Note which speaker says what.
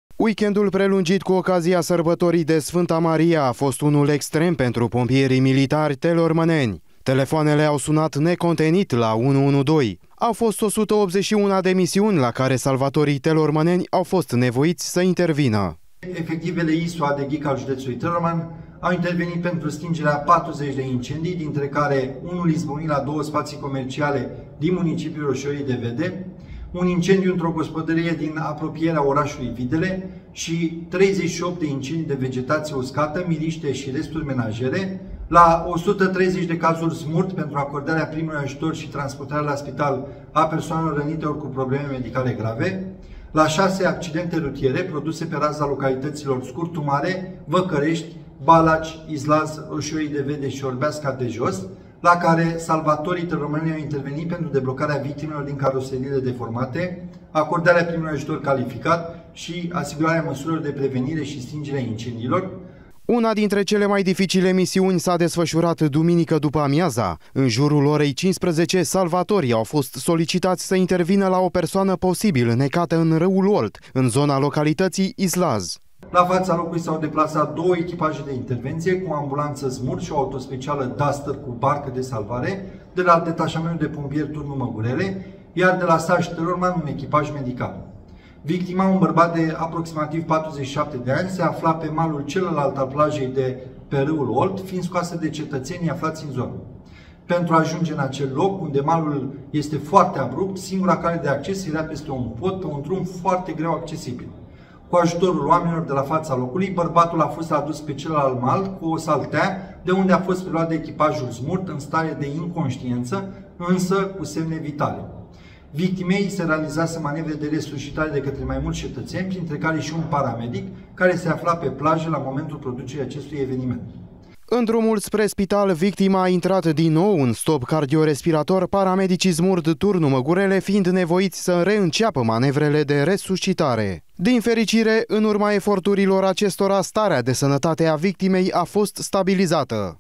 Speaker 1: Weekendul prelungit cu ocazia sărbătorii de Sfânta Maria a fost unul extrem pentru pompierii militari telormăneni. Telefoanele au sunat necontenit la 112. Au fost 181 de misiuni la care salvatorii telormăneni au fost nevoiți să intervină.
Speaker 2: Efectivele ISOA de GIC al județului Telorman au intervenit pentru stingerea 40 de incendii, dintre care unul izbucnit la 2 spații comerciale din municipiul Roșiorii de Vede, un incendiu într-o gospodărie din apropierea orașului Videle și 38 de incendii de vegetație uscată, miriște și resturi menajere, la 130 de cazuri smurt pentru acordarea primului ajutor și transportarea la spital a persoanelor rănite ori cu probleme medicale grave, la 6 accidente rutiere produse pe raza localităților Scurtu Mare, Văcărești, Balaci, Izlaz, Roșiorii de Vede și Orbeasca de Jos, la care salvatorii telormăneni au intervenit pentru deblocarea victimelor din caroseriile deformate, acordarea primului ajutor calificat și asigurarea măsurilor de prevenire și stingere a incendiilor.
Speaker 1: Una dintre cele mai dificile misiuni s-a desfășurat duminică după amiaza. În jurul orei 15, salvatorii au fost solicitați să intervină la o persoană posibil necată în râul Olt, în zona localității Izlaz.
Speaker 2: La fața locului s-au deplasat 2 echipaje de intervenție cu o ambulanță Smurt și o autospecială Duster cu barcă de salvare de la detașamentul de pompieri Turnul Măgurele, iar de la Saj Telorman un echipaj medical. Victima, un bărbat de aproximativ 47 de ani, se afla pe malul celălalt al plajei de pe râul Olt, fiind scoasă de cetățenii aflați în zonă. Pentru a ajunge în acel loc, unde malul este foarte abrupt, singura cale de acces era peste un pod, pe un drum foarte greu accesibil. Cu ajutorul oamenilor de la fața locului, bărbatul a fost adus pe celălalt mal cu o saltea, de unde a fost preluat de echipajul Smurt în stare de inconștiență, însă cu semne vitale. Victimei se realizase manevre de resuscitare de către mai mulți cetățeni, printre care și un paramedic, care se afla pe plajă la momentul producerii acestui eveniment.
Speaker 1: În drumul spre spital, victima a intrat din nou în stop cardiorespirator, paramedicii Smurt Turnul Măgurele fiind nevoiți să reînceapă manevrele de resuscitare. Din fericire, în urma eforturilor acestora, starea de sănătate a victimei a fost stabilizată.